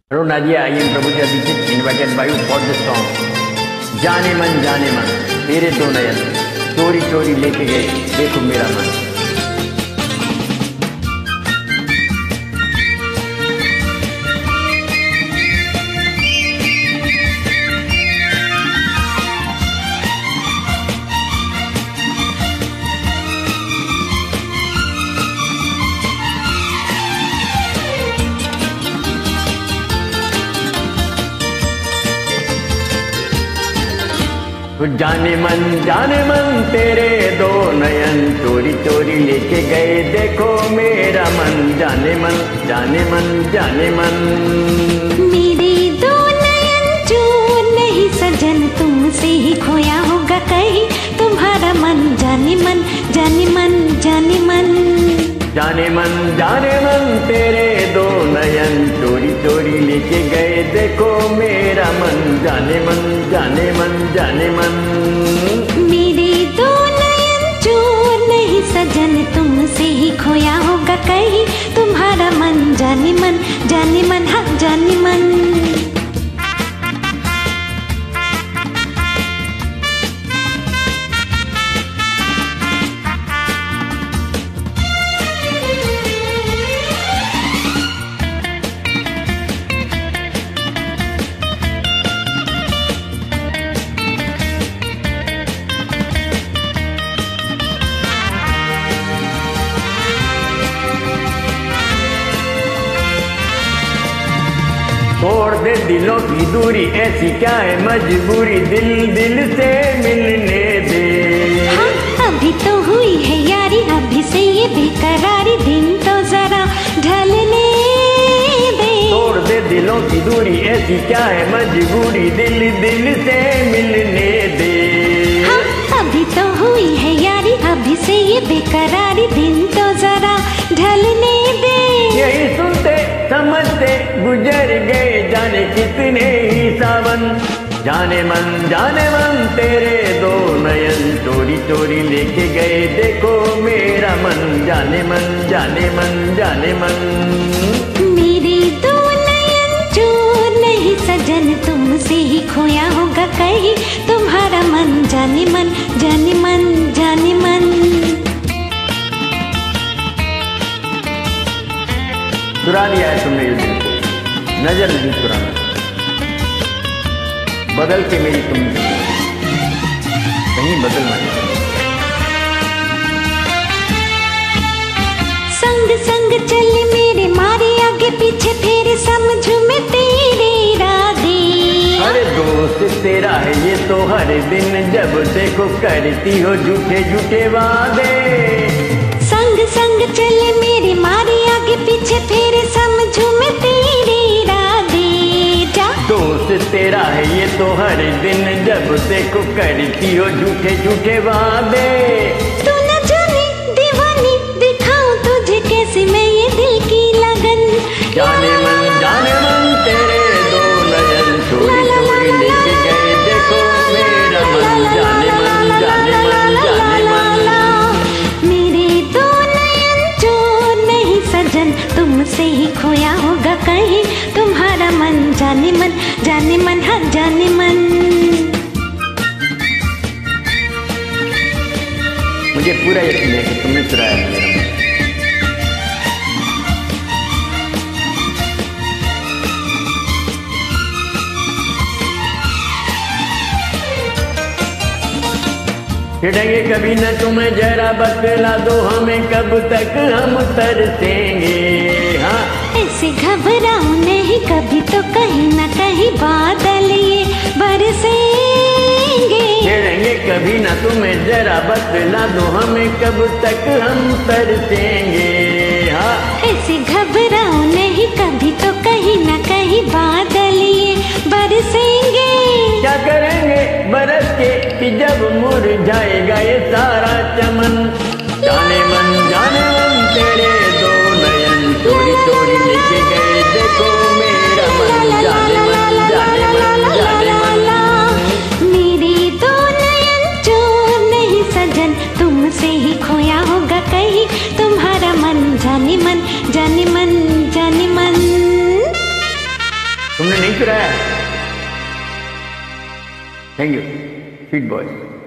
Hello Nazia, I am Prabhu Dixit, invited by you for the song Jaaneman तेरे दो नयन चोरी चोरी लेके गए देखो मेरा मन। जानेमन तेरे दो नयन चोरी चोरी लेके गए देखो मेरा मन। जानेमन मेरे दो नयन चोर नहीं सजन तुमसे ही खोया होगा कहीं तुम्हारा मन। जानेमन तेरे दो नयन चोरी चोरी लेके गए देखो मेरा मन। जानेमन मेरे दो नयन चोर नहीं सजन तुमसे ही खोया होगा कहीं तुम्हारा मन। जानेमन हाँ जानेमन। तोड़ दे दिलों की दूरी ऐसी क्या है मजबूरी दिल से मिलने दे। हाँ, अभी तो हुई है यारी अभी से ये बेकरारी दिन तो जरा ढलने दे। तोड़ दे दिलों की दूरी ऐसी क्या है मजबूरी दिल से मिलने दे। हाँ, अभी तो हुई है यारी अभी से ये बेकरारी दिन तो जरा ढलने दे। यही सुनते समझते गुजर गए जाने कितने ही सावन। जानेमन तेरे दो नयन चोरी चोरी लेके गए देखो मेरा मन। जानेमन मेरे दो नयन चोर नहीं सजन तुमसे ही खोया होगा कहीं तुम्हारा मन। जानेमन चुरा लिया है तुमने ये दिल को नजर नहीं चुराना बदल के मेरी तुम कहीं बदल मत। संग चले मेरे मारे आगे पीछे फेरे समझू मैं तेरे इरादे। अरे दोस्त तेरा है ये तो हर दिन जब देखो करती हो झूठे वादे। संग चले मेरे मारे आगे पीछे फेरे समझू मैं तेरे इरादे। जा दोस्त तेरा है ये तो हर दिन जब देखो करती हो झूठे वादे। तू न जाने दीवानी दिखाऊं तुझे कैसे मैं ये दिल की लगन। जानेमन तेरे दो नयन चोरी चोरी लेके गए देखो मेरा मन। जानेमन मेरे दो नयन चोर नहीं सजन तुमसे ही खोया होगा कहीं तुम्हारा मन। जानेमन हाँ जानेमन। मुझे पूरा यकीन है कि तुमने चुराया है मेरा मन। छिड़ेंगे कभी न तुम्हें जरा बतला दो हमें कब तक हम तरसेंगे। हाँ ऐसे घबराओ नहीं कभी तो कहीं न कहीं बादल ये बरसेंगे। छिड़ेंगे कभी न तुम्हें जरा बतला दो हमें कब तक हम तरसेंगे। हाँ ऐसे घबराओ नहीं कभी तो कहीं न कहीं बादल ये बरसेंगे। क्या करेंगे बरस के कि जब मुरझाएगा ये सारा चमन। जानेमन तेरे दो नयन चोरी चोरी लेके गए देखो मेरा मन। जानेमन मेरे दो नयन चोर नहीं सजन तुमसे ही खोया होगा कहीं तुम्हारा मन। जानेमन मुस्कुराया। Thank you sweet boy.